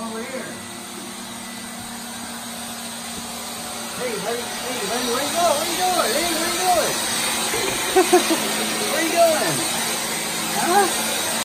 over here. Hey, buddy, where you going? What are you doing? Hey, where you going? Where you going? Huh?